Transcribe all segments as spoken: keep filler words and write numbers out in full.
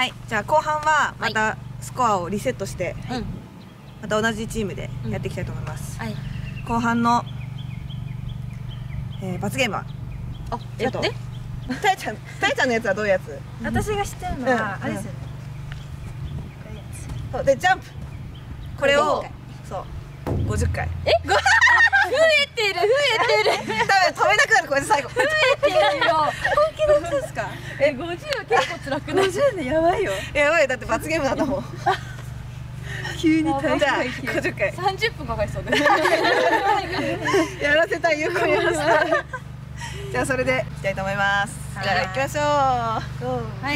はい、じゃあ後半はまたスコアをリセットして、はい、また同じチームでやっていきたいと思います。うん、はい、後半の、えー、罰ゲームはあちょっとたいちゃん、たいちゃんのやつはどういうやつ？ 私が知ってるのはあれですよね。 そうでジャンプ、これをそうごじゅっかい。え？増えてる増えてる。 多分止めなくなるこれで最後。増えてるよ。本気のやつですか？ えごじゅう結構辛くない？ごじゅうでやばいよ。 やばい、だって罰ゲームだと思う。急に大会ごじゅっかい。 三十分かかりそうです。 やらせたいよくやらせたい。じゃあそれでいきたいと思います。じゃあ行きましょう。はい。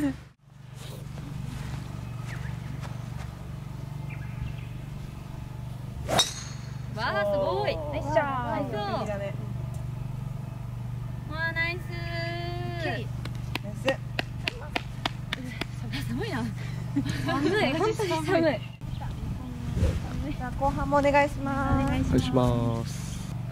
わあすごい。ナイスショー。ナイス。わあナイス。寒いな。寒い。本当に寒い。 じゃあ後半もお願いします。 お願いします。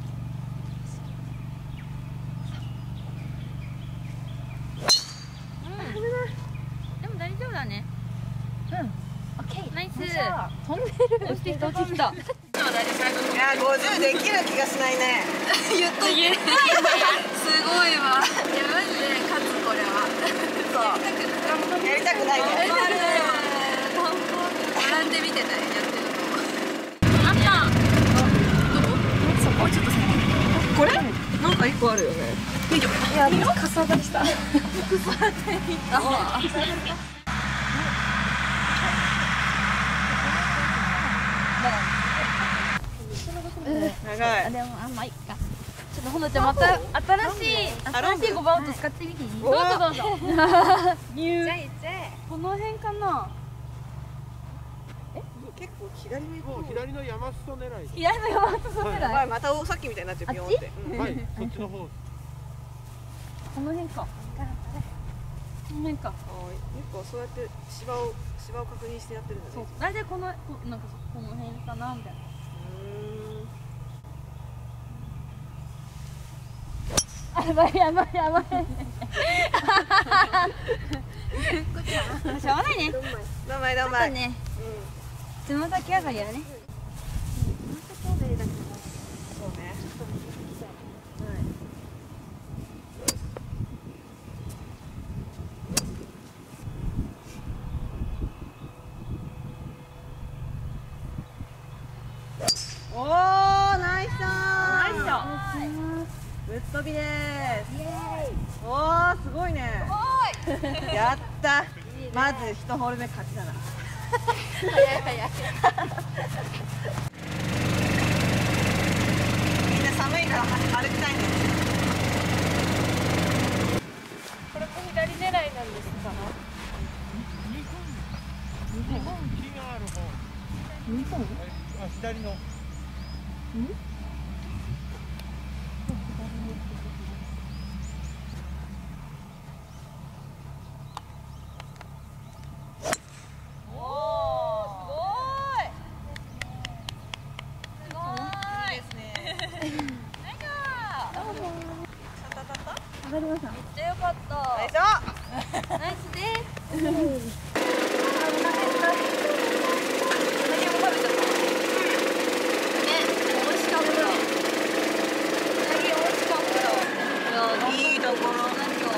でも大丈夫だね。うん。オッケー。ナイス。飛んでる。落ちてきた落ちてきた。 いやごじゅうできる気がしないね。 言っといて。すごいわ。いやマジで勝つこれは。 そう。やりたくないね。 並んで見てないやってるの。あった。どこ？そこちょっと先。 これ？なんか一個あるよね。 いや今かさばりした。かさばってみた。 長い。 でもあんまいいか。ちょっとほのちゃんまた新しい新しいごばんと使ってみていい？どうぞどうぞ。ニュー。この辺かな。 え？結構左にもう左の山裾狙い。 左の山裾狙い。 またさっきみたいになっちゃうビヨンって。 はい、そっちの方。 この辺か。この辺か。 結構そうやって芝を芝を確認してやってるんだね。 そう。大体このなんかこの辺かなみたいな。やばいやばいやばい。しょうがないね。 どんまいどんまい。 ね。つま先上がりやね。 そうね。おおナイスショー。 ナイスショー。 ぶっ飛びです。おおすごいね。やった。まず一ホール目勝ちだな。 早い早い。 みんな寒いから歩きたいね。 これも左狙いなんですか？ 日本木がある方。 日本？ あ、左の。ん？ めっちゃ良かった。 ナイスナイスです。何も食べちゃったね。美味しかった。うなぎ美味しかった。 いいところ。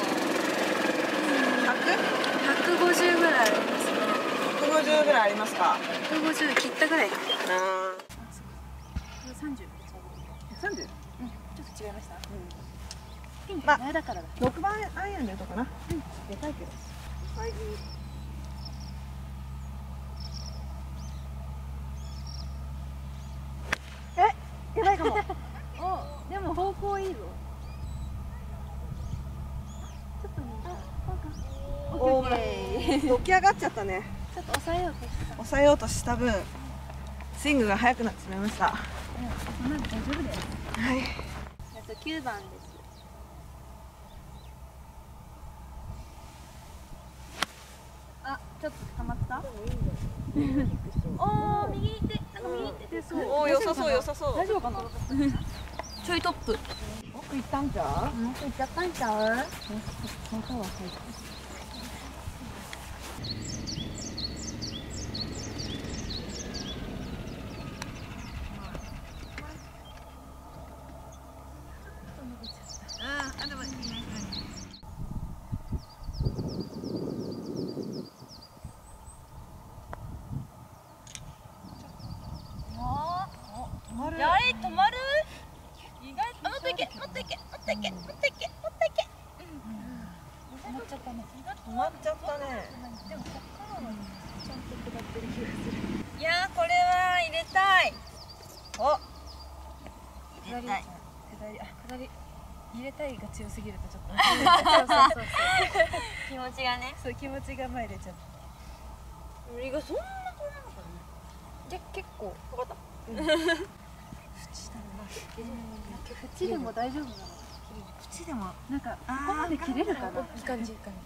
ひゃくごじゅうぐらいありますね。 ひゃくごじゅうぐらいありますか。 ひゃくごじゅう切ったぐらいかな。三十。 三十？うん、ちょっと違いました。 まあ、 だからだ。 六番アイアンでやるとかな。うん、でかいけど。はい。え、やばいかも。 お、でも方向いいぞ。ちょっとね。あ、オッケー。 起き上がっちゃったね。 ちょっと抑えようとした。 抑えようとした分、スイングが速くなってしまいました。 うん、なんで大丈夫だよ。 はい。 あと九番です。あ、ちょっと捕まった？おお、右手、なんか右手でそう。 おお、良さそう良さそう。 大丈夫かな？ちょいトップ。 奥行ったんちゃう？ 奥行っちゃったんちゃう？ やれ止まる。意外ともっといけもっといけもっといけもっといけもっといけ。止まっちゃったね。 止まっちゃったね。 でもこっからはちゃんと下ってる気がする。いやーこれは入れたい。 お、 入れたい。下りあ下り入れたいが強すぎるとちょっと。そうそうそうそう。気持ちがね。そう気持ちが前出ちゃった。 右がそんな遠いのかな。 じゃ結構。 分かった。 縁でも大丈夫なの？ 縁でもなんかここまで切れるかな？いい感じいい感じ。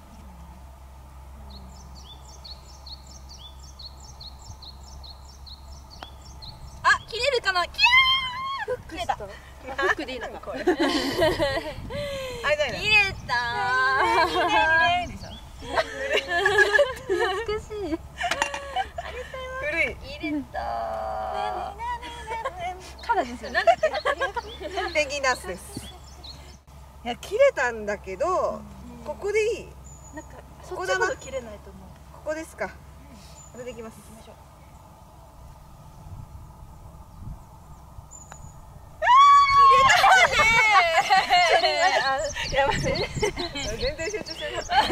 あ、切れるかな？キャー！切れた。フックでいいのかこれ。 あれだよね。 切れたー。 でしょ。 懐かしい。 古い。 切れたー。からですよ。なんだっけ？ ペンギンダンスです。いや切れたんだけど、ここでいい。 なんかそっちほど切れないと思う。 ここですか。これでいきます。やばい。全然集中してなかった。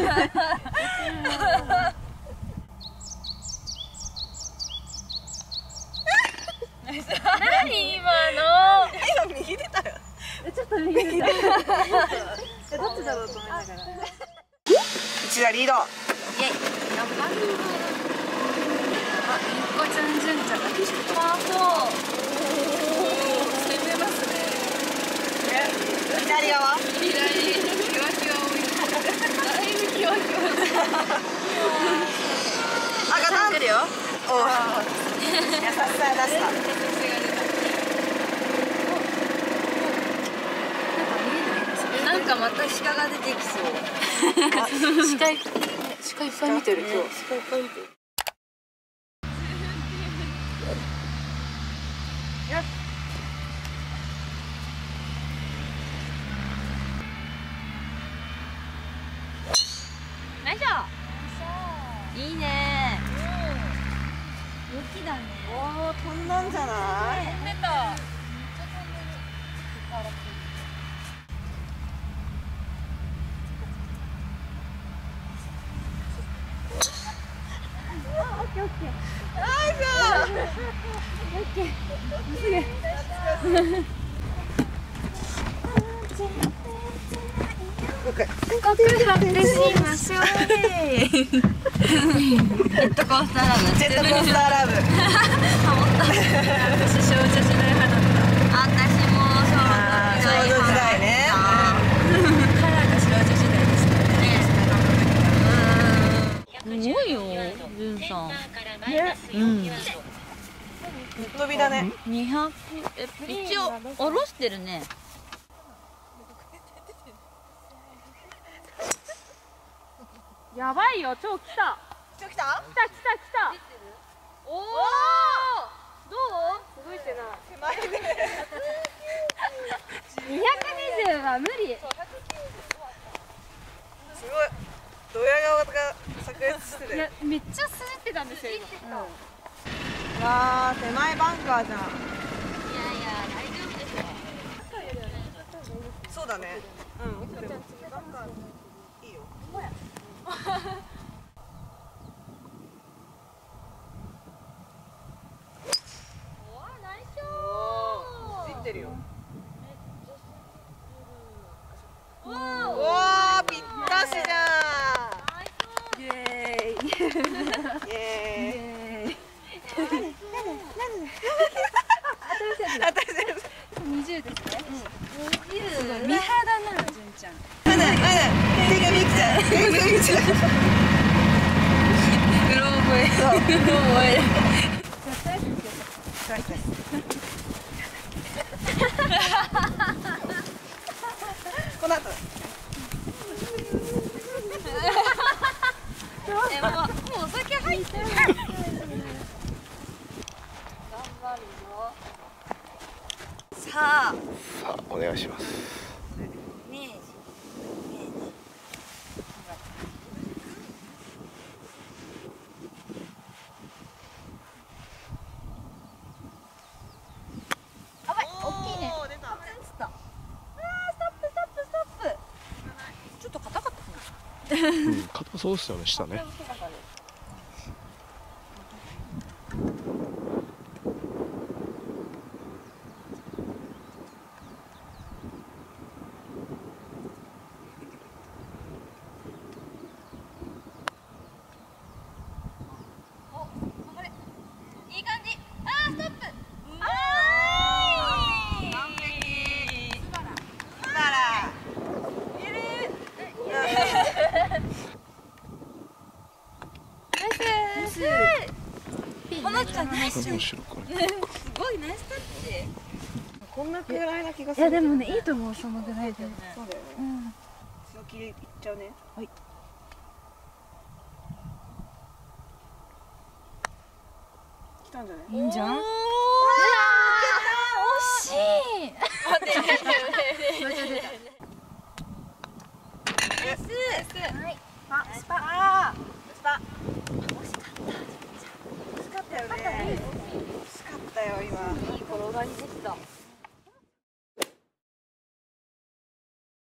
何今の？ 今右出たよ。 ちょっと右出た。どっちだろうと思いながら。 一打リード。 イエイ。頑張る。あ、一個ちゃん純ちゃんが来てる。あ、そう。攻めますね。 左側。 左。キワキワ多い。だいぶキワキワ。 赤タン。来るよ。おお。優しさ出した。 なんかまた鹿が出てきそう。鹿い鹿いっぱい見てる今日。鹿いっぱい見てる。よいしょ。いいね。雪だね。 おお、飛んだんじゃない？ 飛んでた。オッケーオッケー。 ナイオッケー。すげえ。 ス。 告白しましょうね。ジェットコースターラブ。 ジェットコースターラブ。 私少女時代派だった。私も少女時代ね。 カラーが少女時代でしたね。すごいよ、ジュンさん。ね、うん。 ぶっ飛びだね。 二百、一応下ろしてるね。やばいよ、超来た。 超来た？ 来た来た来た。おお。どう？動いてない。二百二十は無理。 すごい。ドヤ顔が炸裂してる。 いや、めっちゃ滑ってたんですよ。今。 うわー、手前バンカーじゃん。 いやいや、大丈夫でしょ。 そうだね。うん。でもいいよ。ついてるよ。おお、ぴったしじゃん。イエーイ。イエーイ。当たりです。 二十ですね。二十。美肌なの、純ちゃん。 まだまだ手が見きちゃう。手が見きちゃう。 うろ覚え。そう。うろ覚え。 この後。 え、もう、もうお酒入ってる。頑張るよ。さあ。 さあ、お願いします。 ねえ。 うん、硬そうですよね、下ね。 いい感じ。あー、ストップ。あー、 完璧。素晴ら。いる。 ナイス。このちゃんナイス。す後ろからごいナイスタッチ。 こんなくらいな気がする。 いやでもね、いいと思う、そのぐらいで。 そうだよね。 うん。 強気でいっちゃうね。はい。来たんじゃない？ いいんじゃん。うわー、惜しい。待って。ナイス。はい。 あ、スパ。あー、スパ。惜しかった。惜しかったよね。惜しかったよ今。 いい転がりでした。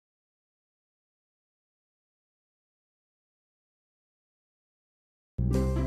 う